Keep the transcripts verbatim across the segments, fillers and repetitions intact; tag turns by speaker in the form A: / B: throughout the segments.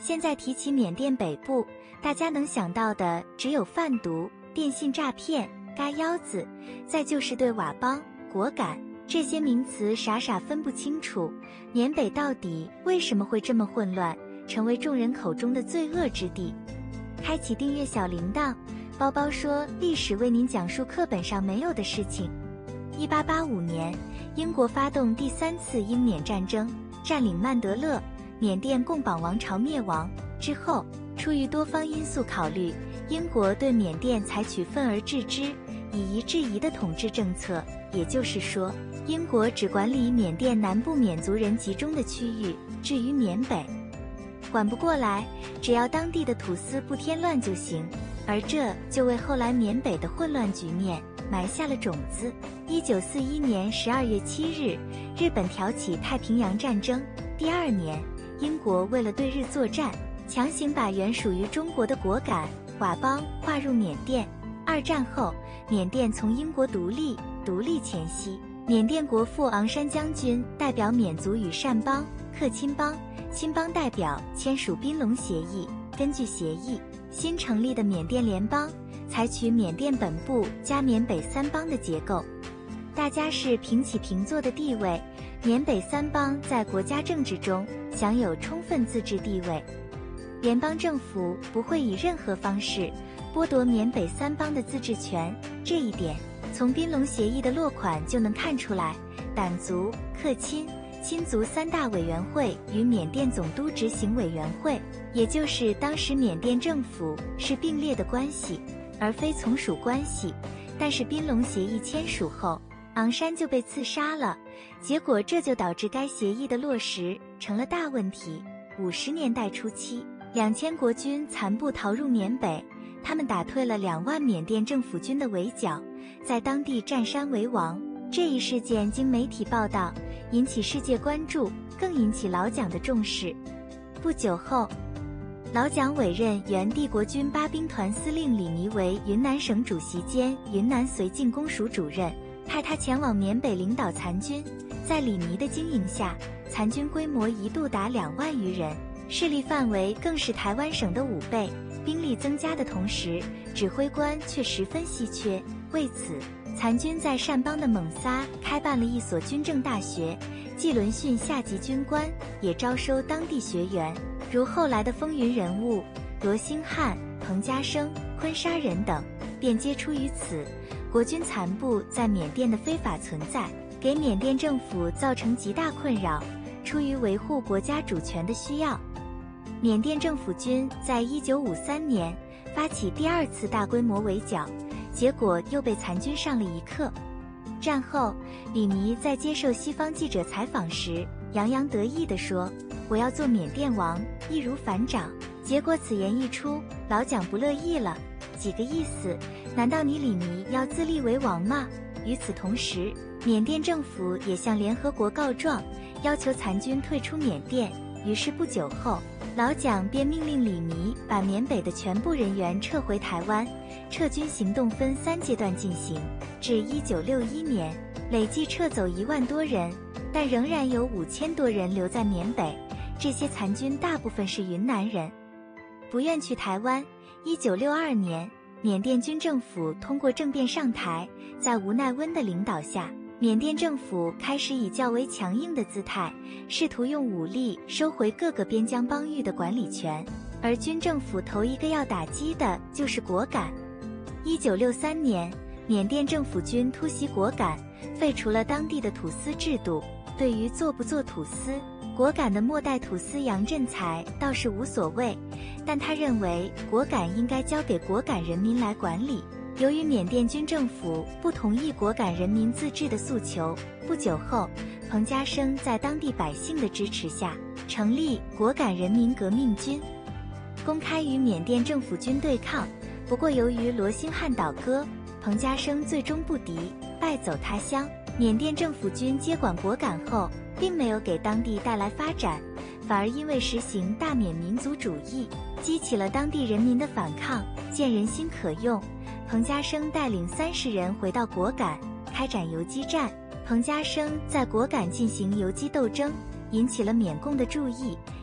A: 现在提起缅甸北部，大家能想到的只有贩毒、电信诈骗、嘎腰子，再就是对佤邦、果敢这些名词傻傻分不清楚。缅北到底为什么会这么混乱，成为众人口中的罪恶之地？开启订阅小铃铛，包包说历史为您讲述课本上没有的事情。一八八五年，英国发动第三次英缅战争，占领曼德勒，缅甸贡榜王朝灭亡之后，出于多方因素考虑，英国对缅甸采取分而治之、以夷制夷的统治政策，也就是说，英国只管理缅甸南部缅族人集中的区域，至于缅北，管不过来，只要当地的土司不添乱就行。而这就为后来缅北的混乱局面埋下了种子。一九四一年十二月七日，日本挑起太平洋战争。第二年，英国为了对日作战，强行把原属于中国的果敢、佤邦划入缅甸。二战后，缅甸从英国独立，独立前夕，缅甸国父昂山将军代表缅族与善邦、克钦邦、钦邦代表签署宾隆协议。根据协议，新成立的缅甸联邦采取缅甸本部加缅北三邦的结构，大家是平起平坐的地位，缅北三邦在国家政治中享有充分自治地位，联邦政府不会以任何方式剥夺缅北三邦的自治权。这一点从宾隆协议的落款就能看出来。掸族、克钦、钦族三大委员会与缅甸总督执行委员会，也就是当时缅甸政府是并列的关系，而非从属关系。但是宾隆协议签署后，昂山就被刺杀了，结果这就导致该协议的落实成了大问题。五十年代初期，两千国军残部逃入缅北，他们打退了两万缅甸政府军的围剿，在当地占山为王。这一事件经媒体报道，引起世界关注，更引起老蒋的重视。不久后，老蒋委任原帝国军八兵团司令李弥为云南省主席兼云南绥靖公署主任，派他前往缅北领导残军。在李弥的经营下，残军规模一度达两万余人，势力范围更是台湾省的五倍。兵力增加的同时，指挥官却十分稀缺。为此，残军在善邦的蒙撒开办了一所军政大学，既轮训下级军官，也招收当地学员，如后来的风云人物罗兴汉、彭家声、昆沙人等，便皆出于此。国军残部在缅甸的非法存在，给缅甸政府造成极大困扰。出于维护国家主权的需要，缅甸政府军在一九五三年发起第二次大规模围剿，结果又被残军上了一课。战后，李弥在接受西方记者采访时，洋洋得意地说：“我要做缅甸王，易如反掌。”结果此言一出，老蒋不乐意了，几个意思？难道你李弥要自立为王吗？与此同时，缅甸政府也向联合国告状，要求残军退出缅甸。于是不久后，老蒋便命令李弥把缅北的全部人员撤回台湾。撤军行动分三阶段进行，至一九六一年，累计撤走一万多人，但仍然有五千多人留在缅北。这些残军大部分是云南人，不愿去台湾。一九六二年，缅甸军政府通过政变上台，在吴奈温的领导下，缅甸政府开始以较为强硬的姿态，试图用武力收回各个边疆邦域的管理权，而军政府头一个要打击的就是果敢。一九六三年，缅甸政府军突袭果敢，废除了当地的土司制度。对于做不做土司，果敢的末代土司杨振才倒是无所谓，但他认为果敢应该交给果敢人民来管理。由于缅甸军政府不同意果敢人民自治的诉求，不久后，彭家声在当地百姓的支持下，成立果敢人民革命军，公开与缅甸政府军对抗。不过由于罗兴汉倒戈，彭家声最终不敌，败走他乡。缅甸政府军接管果敢后，并没有给当地带来发展，反而因为实行大缅民族主义，激起了当地人民的反抗。见人心可用，彭家声带领三十人回到果敢，开展游击战。彭家声在果敢进行游击斗争，引起了缅共的注意，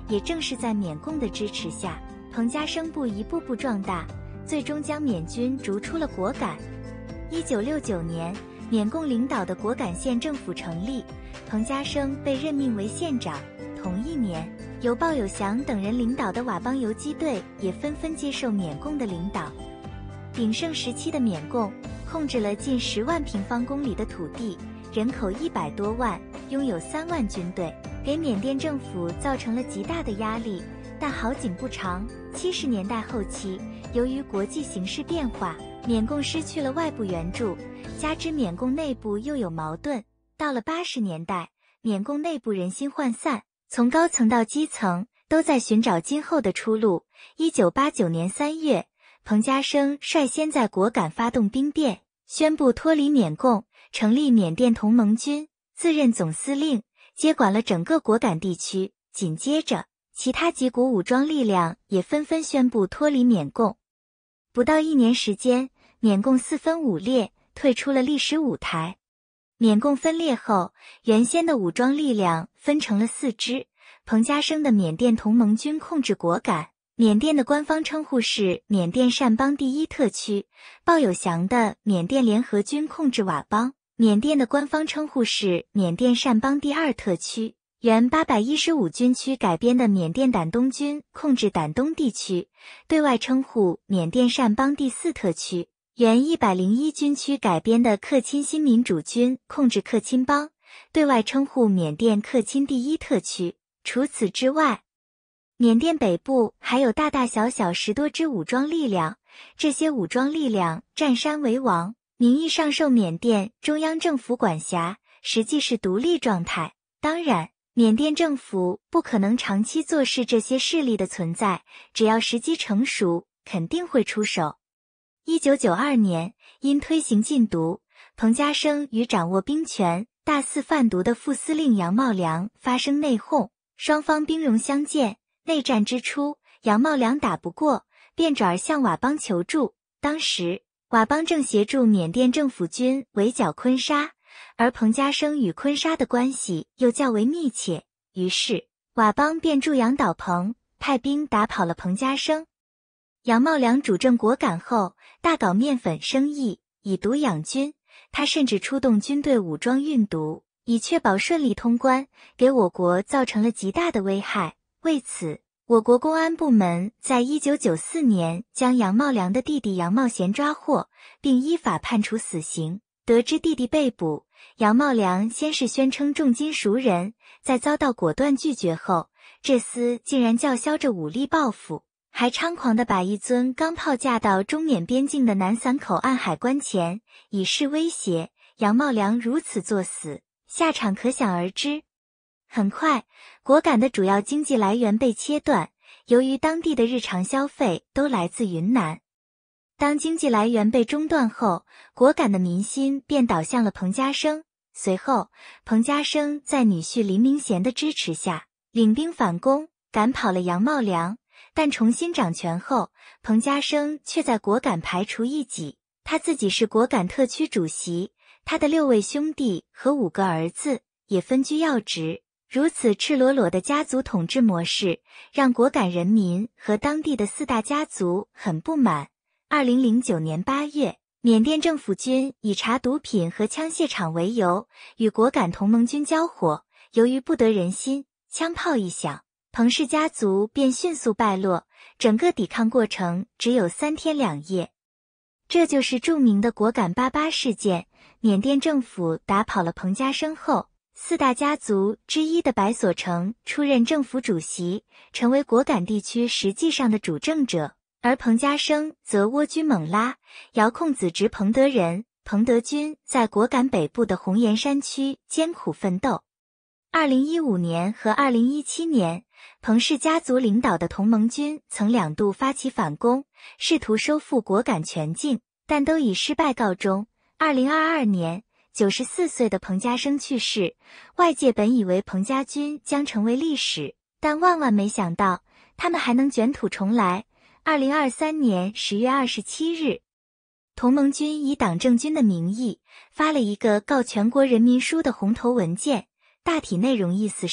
A: 也正是在缅共的支持下，彭家声部一步步壮大，最终将缅军逐出了果敢。一九六九年，缅共领导的果敢县政府成立，彭家声被任命为县长。同一年，由鲍有祥等人领导的佤邦游击队也纷纷接受缅共的领导。鼎盛时期的缅共控制了近十万平方公里的土地，人口一百多万，拥有三万军队，给缅甸政府造成了极大的压力。但好景不长，七十年代后期，由于国际形势变化，缅共失去了外部援助，加之缅共内部又有矛盾，到了八十年代，缅共内部人心涣散，从高层到基层都在寻找今后的出路。一九八九年三月，彭家声率先在果敢发动兵变，宣布脱离缅共，成立缅甸同盟军，自任总司令，接管了整个果敢地区。紧接着，其他几股武装力量也纷纷宣布脱离缅共。不到一年时间，缅共四分五裂，退出了历史舞台。缅共分裂后，原先的武装力量分成了四支。彭家声的缅甸同盟军控制果敢，缅甸的官方称呼是缅甸善邦第一特区；鲍有祥的缅甸联合军控制佤邦，缅甸的官方称呼是缅甸善邦第二特区。原八百一十五军区改编的缅甸掸东军控制掸东地区，对外称呼缅甸善邦第四特区。原一百零一军区改编的克钦新民主军控制克钦邦，对外称呼缅甸克钦第一特区。除此之外，缅甸北部还有大大小小十多支武装力量，这些武装力量占山为王，名义上受缅甸中央政府管辖，实际是独立状态。当然，缅甸政府不可能长期坐视这些势力的存在，只要时机成熟，肯定会出手。一九九二年，因推行禁毒，彭家声与掌握兵权、大肆贩毒的副司令杨茂良发生内讧，双方兵戎相见。内战之初，杨茂良打不过，便转而向佤邦求助。当时，佤邦正协助缅甸政府军围剿坤沙，而彭家声与坤沙的关系又较为密切，于是佤邦便驻杨岛棚，派兵打跑了彭家声。杨茂良主政果敢后，大搞面粉生意，以毒养军。他甚至出动军队武装运毒，以确保顺利通关，给我国造成了极大的危害。为此，我国公安部门在一九九四年将杨茂良的弟弟杨茂贤抓获，并依法判处死刑。得知弟弟被捕，杨茂良先是宣称重金赎人，在遭到果断拒绝后，这厮竟然叫嚣着武力报复，还猖狂地把一尊钢炮架到中缅边境的南散口岸海关前，以示威胁。杨茂良如此作死，下场可想而知。很快，果敢的主要经济来源被切断，由于当地的日常消费都来自云南。当经济来源被中断后，果敢的民心便倒向了彭家声。随后，彭家声在女婿林明贤的支持下，领兵反攻，赶跑了杨茂良。但重新掌权后，彭家声却在果敢排除异己，他自己是果敢特区主席，他的六位兄弟和五个儿子也分居要职。如此赤裸裸的家族统治模式，让果敢人民和当地的四大家族很不满。二零零九年八月，缅甸政府军以查毒品和枪械厂为由，与果敢同盟军交火，由于不得人心，枪炮一响，彭氏家族便迅速败落，整个抵抗过程只有三天两夜。这就是著名的果敢八八事件。缅甸政府打跑了彭家声后，四大家族之一的白所成出任政府主席，成为果敢地区实际上的主政者，而彭家声则蜗居勐拉，遥控子侄彭德仁、彭德军在果敢北部的红岩山区艰苦奋斗。二零一五年和二零一七年，彭氏家族领导的同盟军曾两度发起反攻，试图收复果敢全境，但都以失败告终。二零二二年，九十四岁的彭家声去世，外界本以为彭家军将成为历史，但万万没想到，他们还能卷土重来。二零二三年十月二十七日，同盟军以党政军的名义发了一个告全国人民书的红头文件，大体内容意思是，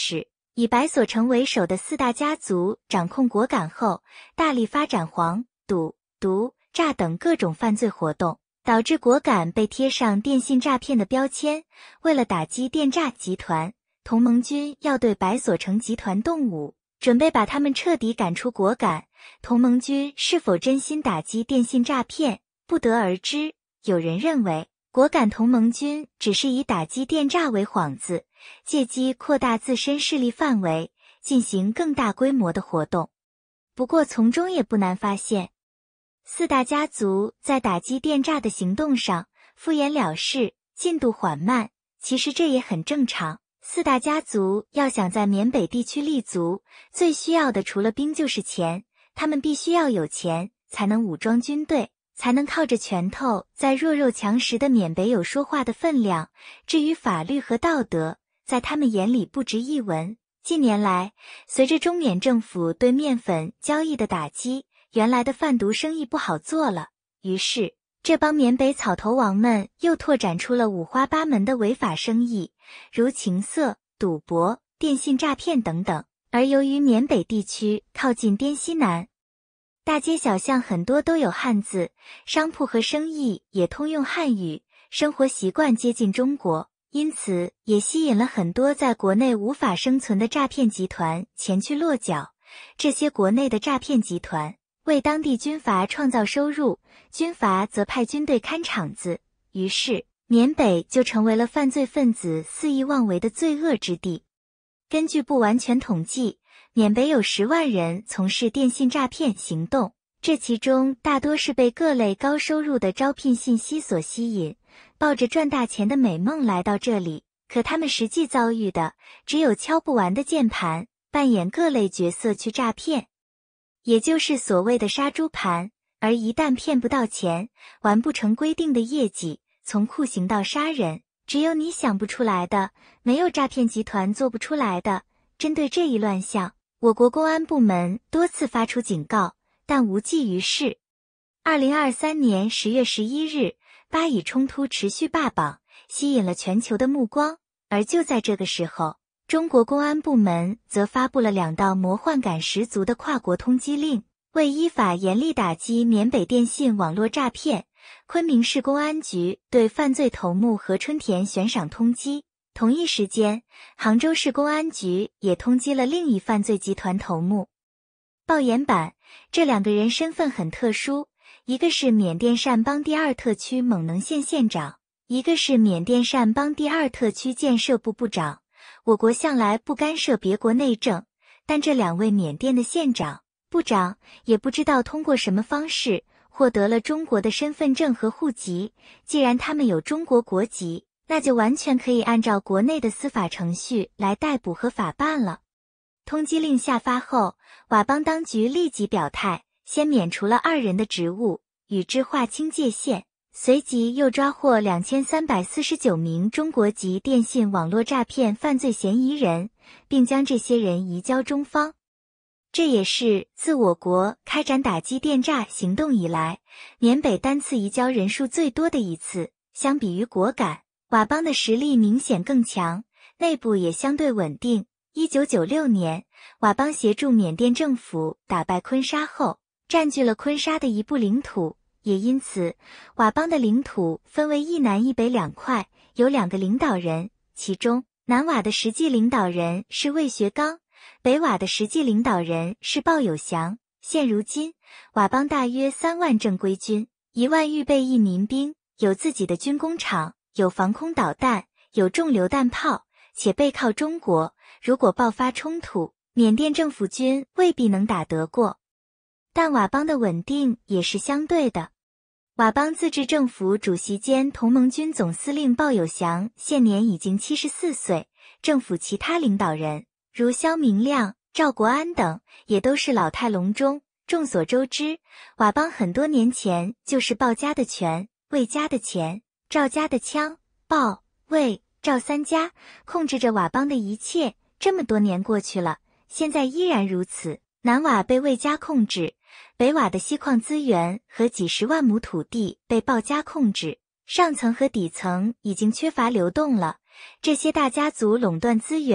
A: 以白所成为首的四大家族掌控果敢后，大力发展黄、赌、毒、诈等各种犯罪活动，导致果敢被贴上电信诈骗的标签。为了打击电诈集团，同盟军要对白所成集团动武，准备把他们彻底赶出果敢。同盟军是否真心打击电信诈骗，不得而知。有人认为，果敢同盟军只是以打击电诈为幌子，借机扩大自身势力范围，进行更大规模的活动。不过从中也不难发现，四大家族在打击电诈的行动上敷衍了事，进度缓慢，其实这也很正常。四大家族要想在缅北地区立足，最需要的除了兵就是钱，他们必须要有钱，才能武装军队，才能靠着拳头在弱肉强食的缅北有说话的分量。至于法律和道德，在他们眼里不值一文。近年来，随着中缅政府对面粉交易的打击，原来的贩毒生意不好做了，于是这帮缅北草头王们又拓展出了五花八门的违法生意，如情色、赌博、电信诈骗等等。而由于缅北地区靠近滇西南，大街小巷很多都有汉字，商铺和生意也通用汉语，生活习惯接近中国，因此也吸引了很多在国内无法生存的诈骗集团前去落脚。这些国内的诈骗集团为当地军阀创造收入，军阀则派军队看场子，于是缅北就成为了犯罪分子肆意妄为的罪恶之地。根据不完全统计，缅北有十万人从事电信诈骗行动，这其中大多是被各类高收入的招聘信息所吸引，抱着赚大钱的美梦来到这里，可他们实际遭遇的只有敲不完的键盘，扮演各类角色去诈骗，也就是所谓的杀猪盘。而一旦骗不到钱，完不成规定的业绩，从酷刑到杀人，只有你想不出来的，没有诈骗集团做不出来的。针对这一乱象，我国公安部门多次发出警告，但无济于事。二零二三年十月十一日，巴以冲突持续霸榜，吸引了全球的目光。而就在这个时候，中国公安部门则发布了两道魔幻感十足的跨国通缉令，为依法严厉打击缅北电信网络诈骗。昆明市公安局对犯罪头目何春田悬赏通缉。同一时间，杭州市公安局也通缉了另一犯罪集团头目鲍延版。这两个人身份很特殊，一个是缅甸善邦第二特区蒙能县县长，一个是缅甸善邦第二特区建设部部长。我国向来不干涉别国内政，但这两位缅甸的县长、部长也不知道通过什么方式获得了中国的身份证和户籍。既然他们有中国国籍，那就完全可以按照国内的司法程序来逮捕和法办了。通缉令下发后，佤邦当局立即表态，先免除了二人的职务，与之划清界限，随即又抓获两千三百四十九名中国籍电信网络诈骗犯罪嫌疑人，并将这些人移交中方。这也是自我国开展打击电诈行动以来，缅北单次移交人数最多的一次。相比于果敢，佤邦的实力明显更强，内部也相对稳定。一九九六年，佤邦协助缅甸政府打败昆沙后，占据了昆沙的一部领土，也因此，佤邦的领土分为一南一北两块，有两个领导人，其中南佤的实际领导人是魏学刚，北佤的实际领导人是鲍有祥。现如今，佤邦大约三万正规军，一万预备役民兵，有自己的军工厂，有防空导弹，有重榴弹炮，且背靠中国，如果爆发冲突，缅甸政府军未必能打得过。但佤邦的稳定也是相对的。佤邦自治政府主席兼同盟军总司令鲍有祥现年已经七十四岁，政府其他领导人如肖明亮、赵国安等也都是老态龙钟。众所周知，佤邦很多年前就是鲍家的权、魏家的钱、赵家的枪，鲍、魏、赵三家控制着佤邦的一切。这么多年过去了，现在依然如此。南佤被魏家控制，北佤的锡矿资源和几十万亩土地被鲍家控制，上层和底层已经缺乏流动了。这些大家族垄断资源，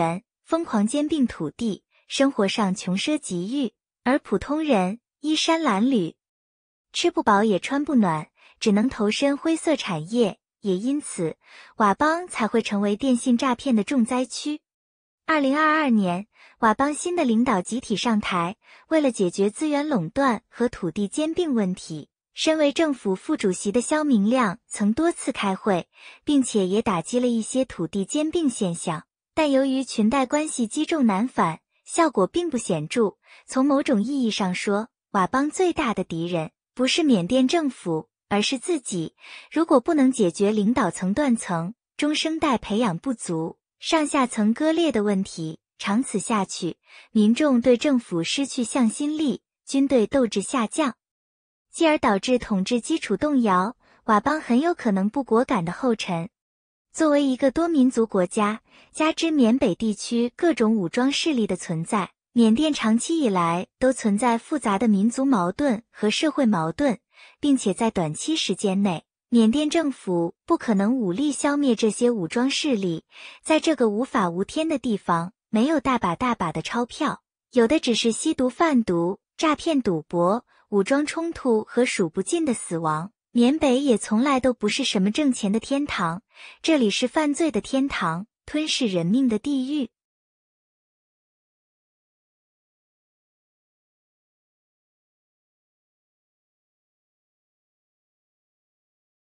A: 疯狂兼并土地，生活上穷奢极欲，而普通人衣衫褴褛，吃不饱也穿不暖，只能投身灰色产业，也因此，佤邦才会成为电信诈骗的重灾区。二零二二年，佤邦新的领导集体上台，为了解决资源垄断和土地兼并问题，身为政府副主席的肖明亮曾多次开会，并且也打击了一些土地兼并现象，但由于裙带关系积重难返，效果并不显著。从某种意义上说，佤邦最大的敌人不是缅甸政府，而是自己。如果不能解决领导层断层、中生代培养不足、上下层割裂的问题，长此下去，民众对政府失去向心力，军队斗志下降，继而导致统治基础动摇，佤邦很有可能步果敢的后尘。作为一个多民族国家，加之缅北地区各种武装势力的存在，缅甸长期以来都存在复杂的民族矛盾和社会矛盾，并且在短期时间内，缅甸政府不可能武力消灭这些武装势力。在这个无法无天的地方，没有大把大把的钞票，有的只是吸毒贩毒、诈骗赌博、武装冲突和数不尽的死亡。缅北也从来都不是什么挣钱的天堂，这里是犯罪的天堂，吞噬人命的地狱。